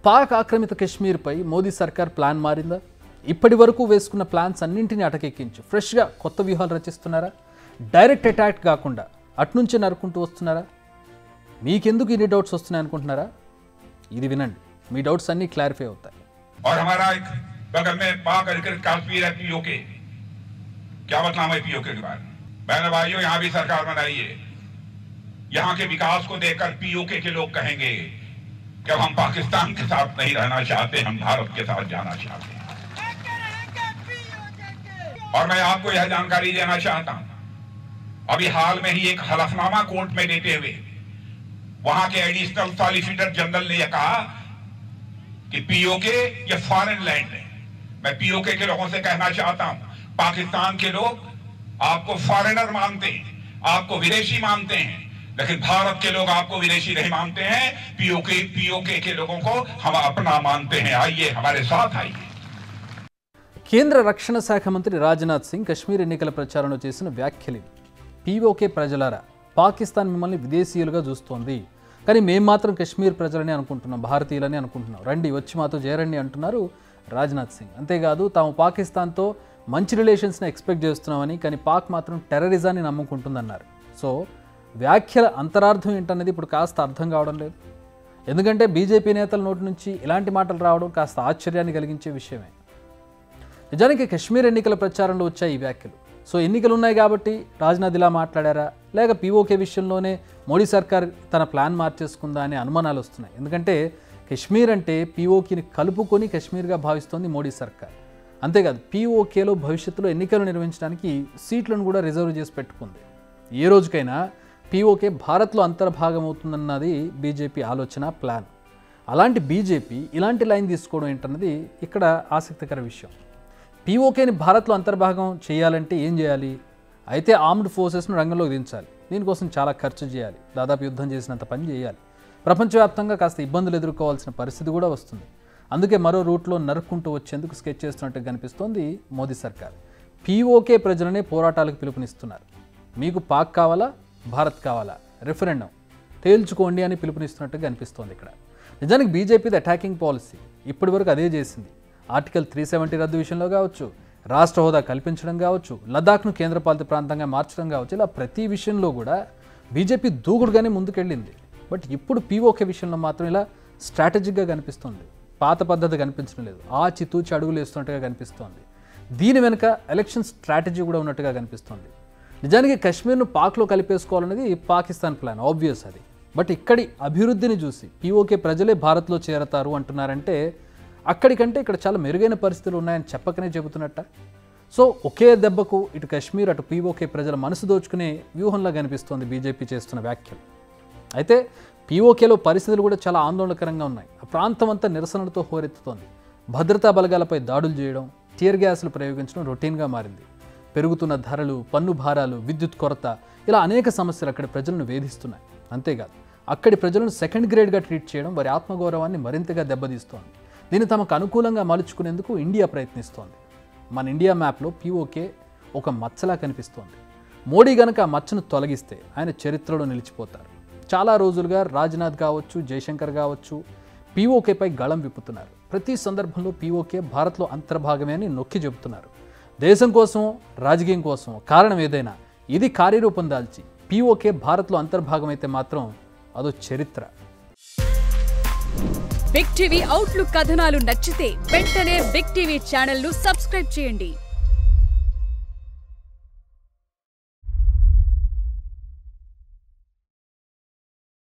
పాక్ ఆక్రమిత కశ్మీర్పై మోదీ సర్కార్ ప్లాన్ మారిందా? ఇప్పటి వరకు వేసుకున్న ప్లాన్స్ అన్నింటినీ అటకెక్కించి ఫ్రెష్గా కొత్త వ్యూహాలు రచిస్తున్నారా? డైరెక్ట్ అటాక్ కాకుండా అట్నుంచి నరుకుంటూ వస్తున్నారా? మీకెందుకు ఇన్ని డౌట్స్ వస్తున్నాయి అనుకుంటున్నారా? ఇది వినండి, మీ డౌట్స్ అన్నీ క్లారిఫై అవుతాయి. और हमारा एक बगल में पाक अधिकृत कश्मीर है पीओके। क्या बदनाम है पीओके के बारे में? बहनों भाइयों, यहाँ भी सरकार बनाई है। यहाँ के विकास को देखकर पीओके के लोग कहेंगे कि हम पाकिस्तान के साथ नहीं रहना चाहते, हम भारत के साथ जाना चाहते हैं। और मैं आपको यह जानकारी देना चाहता हूं, अभी हाल में ही एक हलफनामा कोर्ट में देते हुए वहां के एडिशनल सॉलिसिटर जनरल ने यह कहा कि पीओके ये फॉरेन लैंड है। मैं पीओके के लोगों से कहना चाहता हूं, पाकिस्तान के लोग आपको फॉरेनर मानते हैं, आपको विदेशी मानते हैं, लेकिन भारत के लोग आपको विदेशी नहीं मानते हैं। पीओके के लोगों को हम अपना मानते हैं। आइए हमारे साथ आइए। కేంద్ర రక్షణ శాఖ మంత్రి రాజ్నాథ్ సింగ్ కశ్మీర్ ఎన్నికల ప్రచారంలో చేసిన వ్యాఖ్యలు. పీఓకే ప్రజలారా, పాకిస్తాన్ మిమ్మల్ని విదేశీయులుగా చూస్తోంది, కానీ మేము మాత్రం కశ్మీర్ ప్రజలని అనుకుంటున్నాం, భారతీయులని అనుకుంటున్నాం, రండి వచ్చి మాతో చేరండి అంటున్నారు రాజ్నాథ్ సింగ్. అంతేకాదు, తాము పాకిస్తాన్తో మంచి రిలేషన్స్ని ఎక్స్పెక్ట్ చేస్తున్నామని, కానీ పాక్ మాత్రం టెర్రరిజాన్ని నమ్ముకుంటుందన్నారు. సో వ్యాఖ్యల అంతరార్థం ఏంటన్నది ఇప్పుడు కాస్త అర్థం కావడం లేదు. ఎందుకంటే బీజేపీ నేతల నోటి నుంచి ఇలాంటి మాటలు రావడం కాస్త ఆశ్చర్యాన్ని కలిగించే విషయమే. నిజానికి కశ్మీర్ ఎన్నికల ప్రచారంలో వచ్చాయి ఈ వ్యాఖ్యలు. సో ఎన్నికలు ఉన్నాయి కాబట్టి రాజ్నాథ్ ఇలా మాట్లాడారా, లేక పీఓకే విషయంలోనే మోడీ సర్కార్ తన ప్లాన్ మార్చేసుకుందా అనే అనుమానాలు వస్తున్నాయి. ఎందుకంటే కశ్మీర్ అంటే పీఓకేని కలుపుకొని కశ్మీర్గా భావిస్తోంది మోడీ సర్కార్. అంతేకాదు, పీఓకేలో భవిష్యత్తులో ఎన్నికలు నిర్వహించడానికి సీట్లను కూడా రిజర్వ్ చేసి పెట్టుకుంది. ఏ రోజుకైనా పీఓకే భారత్లో అంతర్భాగం అవుతుందన్నది బీజేపీ ఆలోచన, ప్లాన్. అలాంటి బీజేపీ ఇలాంటి లైన్ తీసుకోవడం ఏంటన్నది ఇక్కడ ఆసక్తికర విషయం. పీఓకేని భారత్లో అంతర్భాగం చేయాలంటే ఏం చేయాలి? అయితే ఆర్మ్డ్ ఫోర్సెస్ను రంగంలోకి దించాలి. దీనికోసం చాలా ఖర్చు చేయాలి, దాదాపు యుద్ధం చేసినంత పని చేయాలి. ప్రపంచవ్యాప్తంగా కాస్త ఇబ్బందులు ఎదుర్కోవాల్సిన పరిస్థితి కూడా వస్తుంది. అందుకే మరో రూట్లో నరుక్కుంటూ వచ్చేందుకు స్కెచ్ చేస్తున్నట్టు కనిపిస్తోంది మోదీ సర్కార్. పీఓకే ప్రజలనే పోరాటాలకు పిలుపునిస్తున్నారు. మీకు పాక్ కావాలా, భారత్ కావాలా, రెఫరెండం తేల్చుకోండి అని పిలుపునిస్తున్నట్టు కనిపిస్తోంది ఇక్కడ. నిజానికి బీజేపీది అటాకింగ్ పాలసీ ఇప్పటి వరకు అదే చేసింది. ఆర్టికల్ 370 రద్దు విషయంలో కావచ్చు, రాష్ట్ర హోదా కల్పించడం కావచ్చు, లదాఖ్ను కేంద్రపాలిత ప్రాంతంగా మార్చడం కావచ్చు, ఇలా ప్రతి విషయంలో కూడా బీజేపీ దూకుడుగానే ముందుకెళ్ళింది. బట్ ఇప్పుడు పీఓకే విషయంలో మాత్రం ఇలా స్ట్రాటజిక్గా కనిపిస్తుంది. పాత పద్ధతి కనిపించడం లేదు, ఆచితూచి అడుగులు వేస్తున్నట్టుగా కనిపిస్తోంది. దీని వెనుక ఎలక్షన్ స్ట్రాటజీ కూడా ఉన్నట్టుగా కనిపిస్తోంది. నిజానికి కశ్మీర్ను పాక్లో కలిపేసుకోవాలనేది పాకిస్తాన్ ప్లాన్, ఆబ్వియస్ అది. బట్ ఇక్కడి అభివృద్ధిని చూసి పీఓకే ప్రజలే భారత్లో చేరతారు అంటున్నారంటే అక్కడికంటే ఇక్కడ చాలా మెరుగైన పరిస్థితులు ఉన్నాయని చెప్పకనే చెబుతున్నట్ట. సో ఒకే దెబ్బకు ఇటు కశ్మీర్ అటు పీఓకే ప్రజల మనసు దోచుకునే వ్యూహంలా కనిపిస్తోంది బీజేపీ చేస్తున్న వ్యాఖ్యలు. అయితే పీఓకేలో పరిస్థితులు కూడా చాలా ఆందోళనకరంగా ఉన్నాయి. ఆ ప్రాంతం అంతా నిరసనలతో హోరెత్తుతోంది. భద్రతా బలగాలపై దాడులు చేయడం, టియర్ గ్యాస్లు ప్రయోగించడం రొటీన్గా మారింది. పెరుగుతున్న ధరలు, పన్ను భారాలు, విద్యుత్ కొరత, ఇలా అనేక సమస్యలు అక్కడి ప్రజలను వేధిస్తున్నాయి. అంతేకాదు, అక్కడి ప్రజలను సెకండ్ గ్రేడ్గా ట్రీట్ చేయడం వారి ఆత్మగౌరవాన్ని మరింతగా దెబ్బతీస్తోంది. దీన్ని తమకు అనుకూలంగా మలుచుకునేందుకు ఇండియా ప్రయత్నిస్తోంది. మన ఇండియా మ్యాప్లో పీఓకే ఒక మచ్చలా కనిపిస్తోంది. మోడీ గనక ఆ మచ్చను తొలగిస్తే ఆయన చరిత్రలో నిలిచిపోతారు. చాలా రోజులుగా రాజ్నాథ్ కావచ్చు, జయశంకర్ కావచ్చు పీఓకేపై గళం విప్పుతున్నారు. ప్రతి సందర్భంలో పీఓకే భారత్లో అంతర్భాగమే అని నొక్కి చెబుతున్నారు. దేశం కోసం, రాజకీయం కోసం, కారణం ఏదైనా ఇది కార్యరూపం దాల్చి పీఓకే భారత్లో అంతర్భాగమైతే మాత్రం అదో చరిత్ర. బిగ్ టీవీ అవుట్లుక్ కథనాలు నచ్చితే వెంటనే బిగ్ టీవీ ఛానల్ ను సబ్స్క్రైబ్ చేయండి.